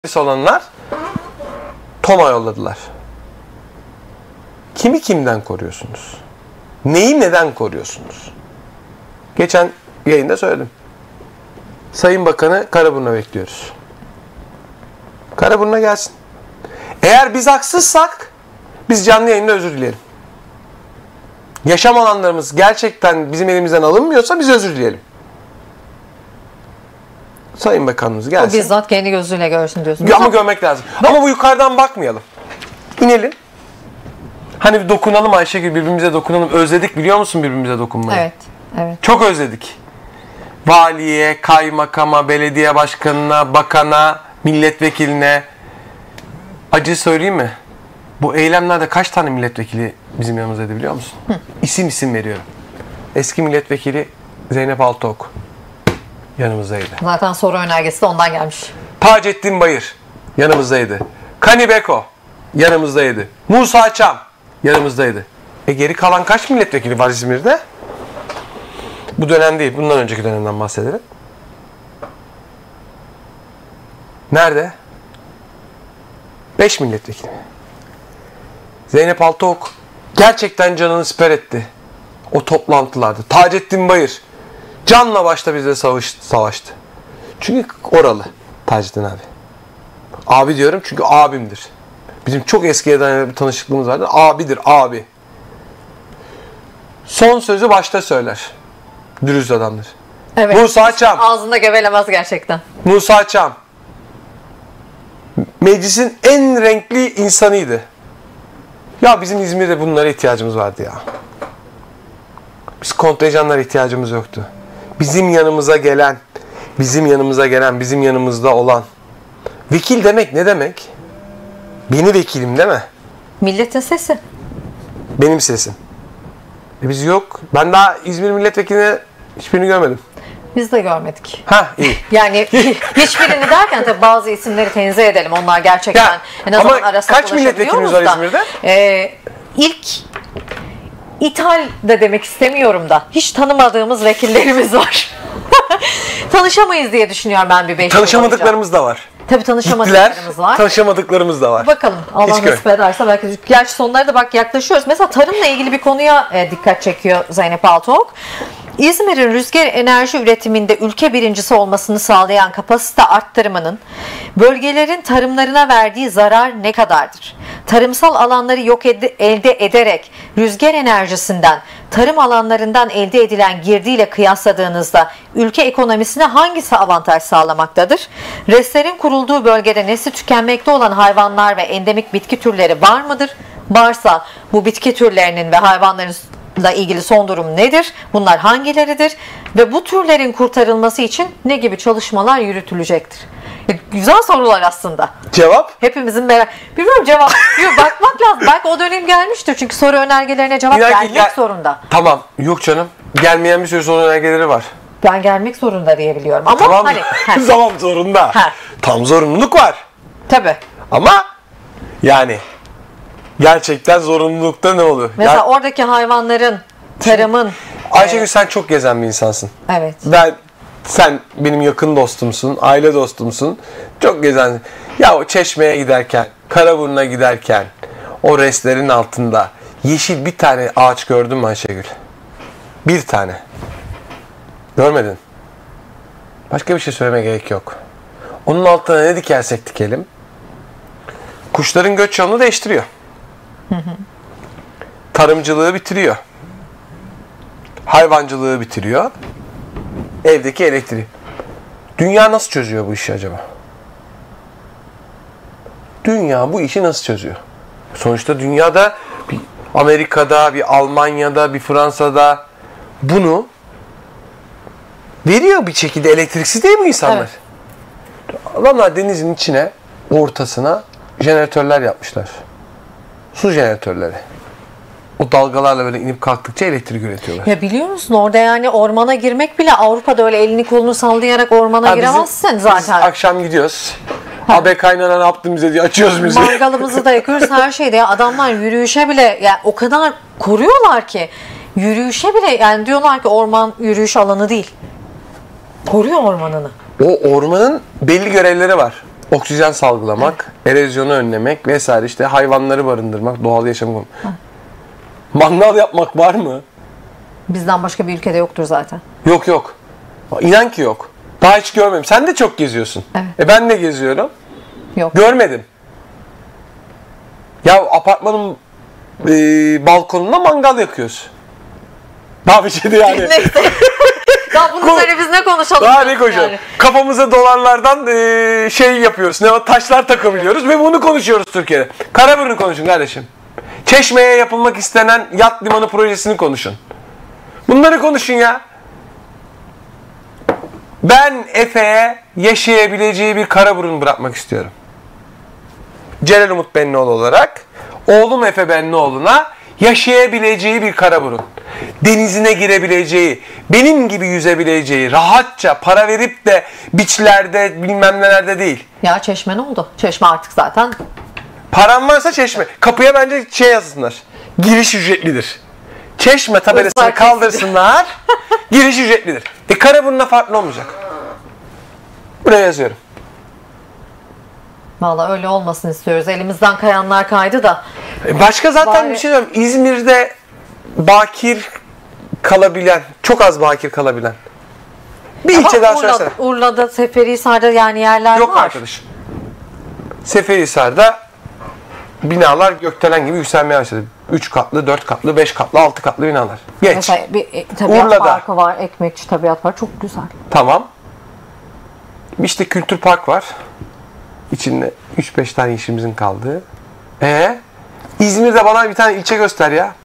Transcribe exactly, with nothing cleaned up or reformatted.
olanlar Toma yolladılar. Kimi kimden koruyorsunuz? Neyi neden koruyorsunuz? Geçen yayında söyledim. Sayın Bakanı Karaburun'a bekliyoruz. Karaburun'a gelsin. Eğer biz haksızsak biz canlı yayında özür dileyelim. Yaşam alanlarımız gerçekten bizim elimizden alınmıyorsa biz özür dileyelim. Sayın Bakanımız gelsin. O bizzat kendi gözüyle görsün diyorsun. Ama görmek lazım. Ben... Ama bu yukarıdan bakmayalım. İnelim. Hani bir dokunalım Ayşegül, birbirimize dokunalım. Özledik biliyor musun birbirimize dokunmayı? Evet. Evet. Çok özledik. Valiye, kaymakama, belediye başkanına, bakana, milletvekiline. Acı söyleyeyim mi? Bu eylemlerde kaç tane milletvekili bizim yanımızdaydı biliyor musun? Hı. İsim isim veriyorum. Eski milletvekili Zeynep Altıok yanımızdaydı. Zaten soru önergesi de ondan gelmiş. Taceddin Bayır yanımızdaydı. Kani Beko yanımızdaydı. Musa Çam yanımızdaydı. E geri kalan kaç milletvekili var İzmir'de? Bu dönem değil, bundan önceki dönemden bahsedelim. Nerede? Beş milletvekili. Zeynep Altıok gerçekten canını siper etti. O toplantılarda. Taceddin Bayır canla başla bizle savaş, savaştı. Çünkü oralı Taceddin abi. Abi diyorum çünkü abimdir. Bizim çok eskiye bir tanışıklığımız vardı. Abidir, abi. Son sözü başta söyler. Dürüst adamdır. Evet. Musa Çam. Ağzında gevelemez gerçekten. Musa Çam. Meclisin en renkli insanıydı. Ya bizim İzmir'de bunlara ihtiyacımız vardı ya. Biz kontenjanlara ihtiyacımız yoktu. Bizim yanımıza gelen, bizim yanımıza gelen, bizim yanımızda olan. Vekil demek ne demek? Beni vekilim değil mi? Milletin sesi. Benim sesim. E biz yok. Ben daha İzmir milletvekilini hiçbirini görmedim. Biz de görmedik. Ha iyi. Yani hiçbirini derken tabii bazı isimleri tenzih edelim. Onlar gerçekten ya, en azından ama arasında kaç milletvekilimiz var İzmir'de? E, ilk İthal de demek istemiyorum da. Hiç tanımadığımız vekillerimiz var. Tanışamayız diye düşünüyorum ben bir beş Tanışamadıklarımız da var. Tabii tanışamadıklarımız var. Tanışamadıklarımız da var. Bakalım Allah nasip ederse belki. Gerçi sonlara da bak yaklaşıyoruz. Mesela tarımla ilgili bir konuya e, dikkat çekiyor Zeynep Altıok. İzmir'in rüzgar enerji üretiminde ülke birincisi olmasını sağlayan kapasite arttırımının bölgelerin tarımlarına verdiği zarar ne kadardır? Tarımsal alanları yok ed- elde ederek rüzgar enerjisinden tarım alanlarından elde edilen girdiyle kıyasladığınızda ülke ekonomisine hangisi avantaj sağlamaktadır? RES'lerin kurulduğu bölgede nesli tükenmekte olan hayvanlar ve endemik bitki türleri var mıdır? Varsa bu bitki türlerinin ve hayvanların ile ilgili son durum nedir? Bunlar hangileridir? Ve bu türlerin kurtarılması için ne gibi çalışmalar yürütülecektir? Ya, güzel sorular aslında. Cevap? Hepimizin merak... Bilmiyorum cevap. Yok, bakmak lazım. Belki o dönem gelmiştir. Çünkü soru önergelerine cevap İnan gelmek gel- zorunda. Tamam. Yok canım. Gelmeyen bir sürü soru önergeleri var. Ben gelmek zorunda diye biliyorum. Ama tamam. hani... Tamam zorunda. Ha. Tam zorunluluk var. Tabii. Ama yani... Gerçekten zorunlulukta ne oluyor? Mesela yani, oradaki hayvanların, tarımın... Ayşegül e, sen çok gezen bir insansın. Evet. Ben, sen benim yakın dostumsun, aile dostumsun. Çok gezen. Ya o Çeşme'ye giderken, Karaburun'a giderken, o reslerin altında yeşil bir tane ağaç gördün mü Ayşegül? Bir tane. Görmedin. Başka bir şey söylemeye gerek yok. Onun altına ne dikersek dikelim, kuşların göç yolunu değiştiriyor. Hı hı. Tarımcılığı bitiriyor. Hayvancılığı bitiriyor. Evdeki elektriği. Dünya nasıl çözüyor bu işi acaba? Dünya bu işi nasıl çözüyor? Sonuçta dünyada bir Amerika'da, bir Almanya'da, bir Fransa'da bunu veriyor bir şekilde, elektriksiz değil mi insanlar? Evet. Adamlar denizin içine, ortasına jeneratörler yapmışlar. Su jeneratörleri. O dalgalarla böyle inip kalktıkça elektrik üretiyorlar. Ya biliyor musun orada yani ormana girmek bile, Avrupa'da öyle elini kolunu sallayarak ormana ha, giremezsin bizim, zaten. Biz akşam gidiyoruz. Ha. Abi kaynana ne yaptın bize diye açıyoruz müziği. Mangalımızı da yakıyoruz, her şeyde. Ya adamlar yürüyüşe bile yani o kadar koruyorlar ki. Yürüyüşe bile yani diyorlar ki orman yürüyüş alanı değil. Koruyor ormanını. O ormanın belli görevleri var. Oksijen salgılamak, evet. erozyonu önlemek vesaire, işte hayvanları barındırmak, doğal yaşamı. Mangal yapmak var mı? Bizden başka bir ülkede yoktur zaten. Yok yok. İnan ki yok. Daha hiç görmedim. Sen de çok geziyorsun. Evet. E ben de geziyorum. Yok. Görmedim. Ya apartmanın e, balkonunda mangal yakıyoruz. Daha bir şeydi yani. Neyse. Daha bunun üzerine biz ne konuşalım? Daha ne konuşalım? Yani. Kafamıza dolarlardan e, şey yapıyoruz. Ne o taşlar takabiliyoruz ve bunu konuşuyoruz Türkiye'de. Karaburun'u konuşun kardeşim. Çeşme'ye yapılmak istenen yat limanı projesini konuşun. Bunları konuşun ya. Ben Efe'ye yaşayabileceği bir Karaburun bırakmak istiyorum. Celal Umut Benlioğlu olarak oğlum Efe Benlioğlu'na yaşayabileceği bir Karaburun. Denizine girebileceği, benim gibi yüzebileceği, rahatça para verip de beachlerde bilmem nelerde değil. Ya Çeşme ne oldu? Çeşme artık zaten. Param varsa Çeşme. Kapıya bence şey yazsınlar. Giriş ücretlidir. Çeşme tabelasını kaldırsınlar. Giriş ücretlidir. E Karaburun'la farklı olmayacak. Buraya yazıyorum. Vallahi öyle olmasını istiyoruz. Elimizden kayanlar kaydı da. E başka zaten Bari... bir şey diyorum. İzmir'de bakir kalabilen, çok az bakir kalabilen. Bir Ama ilçe daha Urla, söylesene. Urla'da, Seferihisar'da yani yerler Yok var. Yok arkadaşım. Seferihisar'da binalar gökdelen gibi yükselmeye başladı. üç katlı, dört katlı, beş katlı, altı katlı binalar. Geç. Mesela bir e, tabiat Urla'da. parkı var, Ekmekçi Tabiat Parkı. Çok güzel. Tamam. İşte kültür park var. İçinde üç beş tane işimizin kaldığı. Ee, İzmir'de bana bir tane ilçe göster ya.